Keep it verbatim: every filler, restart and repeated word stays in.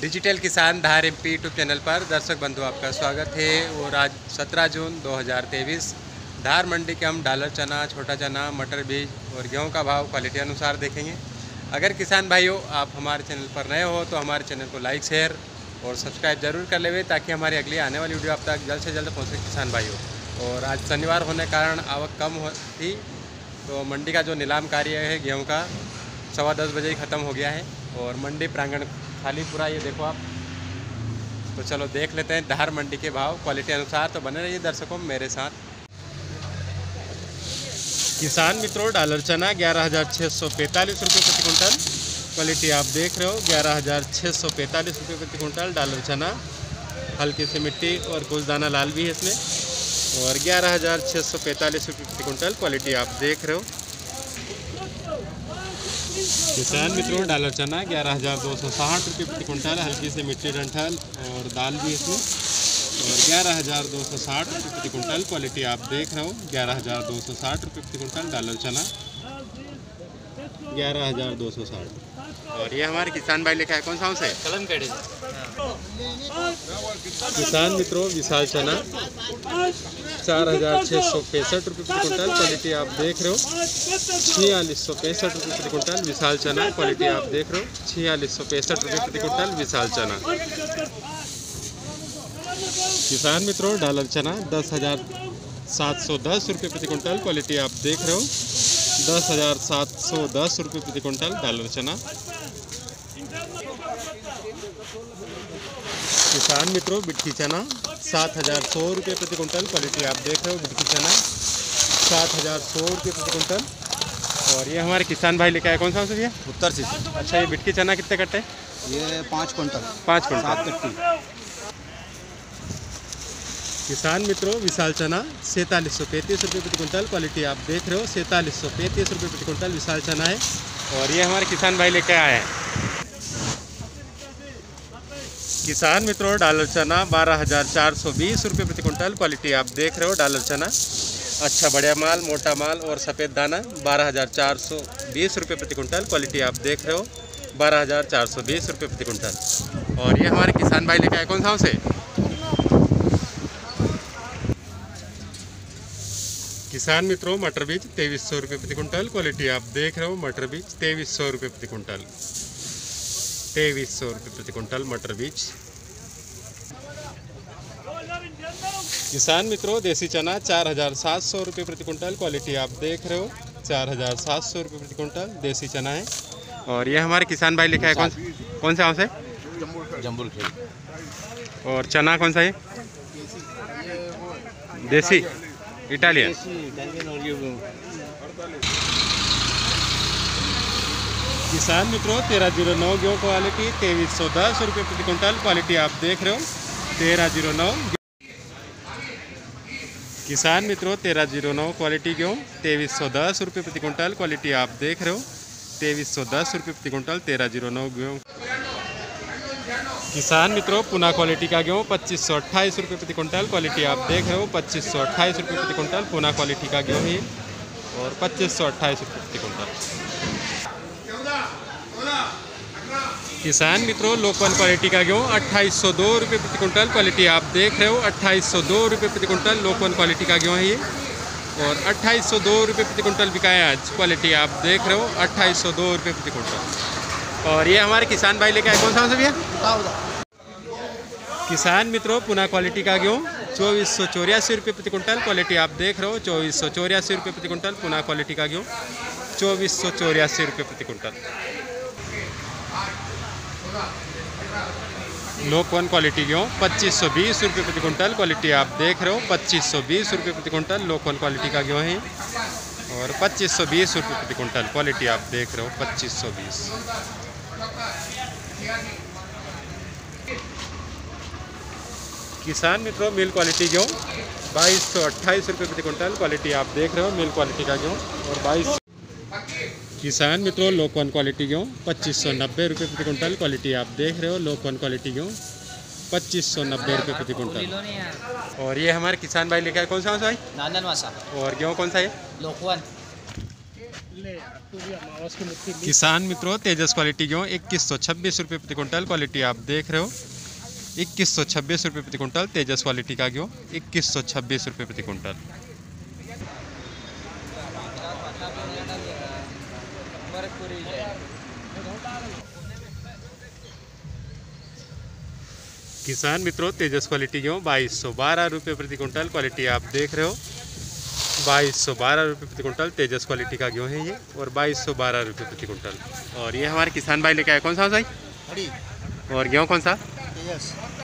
Digital किसान धार MP YouTube channel पर दर्शक बंधु आपका स्वागत है। और आज सत्रह जून दो हज़ार तेईस धार मंडी के हम डॉलर चना, छोटा चना, मटर बीज और गेहूं का भाव क्वालिटी अनुसार देखेंगे। अगर किसान भाइयों आप हमारे चैनल पर नए हो तो हमारे चैनल को लाइक, शेयर और सब्सक्राइब जरूर कर लेवे ताकि हमारी अगली आने वाली वीडियो आप तक जल्द से जल्द पहुँचे किसान भाइयों। और आज शनिवार होने के कारण आवक कम हो थी, तो मंडी का जो नीलाम कार्य है गेहूँ का सवा दस बजे ही ख़त्म हो गया है और मंडी प्रांगण खाली पूरा। ये देखो आप, तो चलो देख लेते हैं धार मंडी के भाव क्वालिटी अनुसार। तो बने रहिए दर्शकों मेरे साथ। किसान मित्रों, डॉलर चना ग्यारह हज़ार छः सौ पैंतालीस रुपये प्रति कुंटल क्वालिटी आप देख रहे हो। ग्यारह हज़ार छः सौ पैंतालीस रुपये प्रति कुंटल डॉलर चना, हल्की सी मिट्टी और कुछ दाना लाल भी है इसमें। और ग्यारह हज़ार छः सौ पैंतालीस रुपये प्रति कुंटल क्वालिटी आप देख रहे हो। किसान मित्रों, डॉलर चना ग्यारह हज़ार दो सौ साठ रुपये प्रति कुंटल, हल्की से मिट्टी डंठल और दाल भी इसमें। और ग्यारह हज़ार दो सौ साठ रुपये प्रति कुंटल क्वालिटी आप देख रहे हो। ग्यारह हज़ार दो सौ साठ रुपये प्रति कुंटल डॉलर चना, ग्यारह हज़ार दो सौ साठ। और ये हमारे किसान भाई लिखा है कौन सा है कलम कड़ी। किसान मित्रों, विशाल चना चार हज़ार छः सौ पैंसठ रुपये प्रति कुंटल क्वालिटी आप देख रहे हो। छियालीस सौ पैंसठ रुपये प्रति कुंटल विशाल चना क्वालिटी आप देख रहे हो। छियालीस सौ पैंसठ रुपये प्रति कुंटल विशाल चना। किसान मित्रों, डॉलर चना दस हज़ार सात सौ दस रुपये प्रति कुंटल क्वालिटी आप देख रहे हो। दस हज़ार सात सौ दस रुपये प्रति कुंटल डॉलर चना। किसान मित्रों, बिटकी चना सात हज़ार सौ रुपये प्रति कुंटल क्वालिटी आप देख रहे हो। बिटकी चना सात हज़ार सौ रुपये प्रति कुंटल। और ये हमारे किसान भाई लेके आए कौन सा भैया उत्तर से। अच्छा, ये बिटकी चना कितने कट्टे? ये पाँच कुंटल पाँच कुंटल सात कट्टी। किसान मित्रों, विशाल चना सैंतालीस सौ पैंतीस रुपये प्रति कुंटल क्वालिटी आप देख रहे हो। सैंतालीस सौ पैंतीस रुपये प्रति कुंटल विशाल चना है। और ये हमारे किसान भाई लेके आए हैं। किसान मित्रों, डॉलर चना बारह हज़ार चार सौ बीस रुपये प्रति कुंटल क्वालिटी आप देख रहे हो। डॉलर चना अच्छा बढ़िया माल, मोटा माल और सफ़ेद दाना बारह हज़ार चार सौ बीस रुपये प्रति कुंटल क्वालिटी आप देख रहे हो। बारह हज़ार चार सौ बीस रुपये प्रति कुंटल। और ये हमारे किसान भाई लेके आए कौन सा से किसान मित्रों, मटर बीज तेईस सौ रुपये प्रति कुंटल क्वालिटी आप देख रहे हो। मटर बीज तेईस सौ रुपये प्रति कुंटल, तेईस सौ रुपये प्रति कुंटल मटर बीज। किसान मित्रों, देसी चना चार हज़ार सात सौ रुपये प्रति कुंटल क्वालिटी आप देख रहे हो। चार हज़ार सात सौ रुपये प्रति कुंटल देसी चना है। और ये हमारे किसान भाई लिखा है कौन कौन सा है जम्बुल खेल। और चना कौन सा है? देसी इटालियन। किसान मित्रों, तेरह जीरो नौ गेहूँ क्वालिटी तेईस सौ दस रुपये प्रति कुंटल क्वालिटी आप देख रहे हो। तेरह जीरो नौ किसान मित्रों, तेरह जीरो नौ क्वालिटी गेहूँ तेईस सौ दस रुपये प्रति कुंटल क्वालिटी आप देख रहे हो। तेईस सौ दस रुपये प्रति कुंटल तेरह जीरो नौ गेहूँ। किसान मित्रों, पुना क्वालिटी का गेहूँ पच्चीस सौ अट्ठाईस रुपये प्रति कुंटल क्वालिटी आप देख रहे हो। पच्चीस सौ अट्ठाईस रुपये प्रति कुंटल पुना क्वालिटी का गेहूँ है। और पच्चीस सौ अट्ठाईस रुपये प्रति कुंटल। किसान मित्रों, लोकल क्वालिटी का गेहूँ अट्ठाईस सौ दो रुपये प्रति कुंटल क्वालिटी आप देख रहे हो। अट्ठाईस सौ दो रुपये प्रति कुंटल लोकल क्वालिटी का गेहूँ है ये। और अट्ठाईस सौ दो रुपये प्रति कुंटल बिकाया आज क्वालिटी आप देख रहे हो। अट्ठाईस सौ दो रुपये प्रति कुंटल। और ये हमारे किसान भाई लेके आए कौन सा भैया? किसान मित्रों, पुना क्वालिटी का गेहूँ चौबीस सौ चौरासी रुपये प्रति कुंटल क्वालिटी आप देख रहे हो। चौबीस सौ चौरासी रुपये प्रति कुंटल पुना क्वालिटी का गेहूँ, चौबीस सौ चौरासी रुपये प्रति कुंटल। लोक वन क्वालिटी गेहूँ पच्चीस सौ बीस रुपये प्रति कुंटल क्वालिटी आप देख रहे हो। पच्चीस सौ बीस रुपये प्रति कुंटल लोक वन क्वालिटी का गेहूँ है। और पच्चीस सौ बीस रुपये प्रति कुंटल क्वालिटी आप देख रहे हो। पच्चीस सौ बीस। किसान मित्रों, मिल क्वालिटी गेहूँ बाईस सौ अट्ठाईस रुपये प्रति कुंटल क्वालिटी आप देख रहे हो। मिल क्वालिटी का गेहूँ और बाईस। किसान मित्रों, लोक वन क्वालिटी गेहूँ पच्चीस सौ नब्बे रुपये प्रति कुंटल क्वालिटी आप देख रहे हो। लोक वन क्वालिटी गेहूँ पच्चीस सौ नब्बे रुपये प्रति कुंटल। और ये हमारे किसान भाई लेकर कौन सा भाई? नांदन वासा। और गेहूँ कौन सा है? लोकवन। किसान मित्रों, तेजस क्वालिटी गेहूँ इक्कीस सौ छब्बीस रुपये प्रति कुंटल क्वालिटी आप देख रहे हो। इक्कीस सौ छब्बीस रुपये प्रति कुंटल तेजस क्वालिटी का गेहूँ इक्कीस सौ छब्बीस रुपये प्रति कुंटल। किसान मित्रों, तेजस क्वालिटी गेहूँ बाईस सौ बारह रुपये प्रति कुंटल क्वालिटी आप देख रहे हो। बाईस सौ बारह रुपये प्रति कुंटल तेजस क्वालिटी का गेहूँ है ये, और बाईस सौ बारह रुपये प्रति कुंटल। और ये हमारे किसान भाई लेके आए, कौन सा भाई? और गेहूँ कौन सा? तेजस।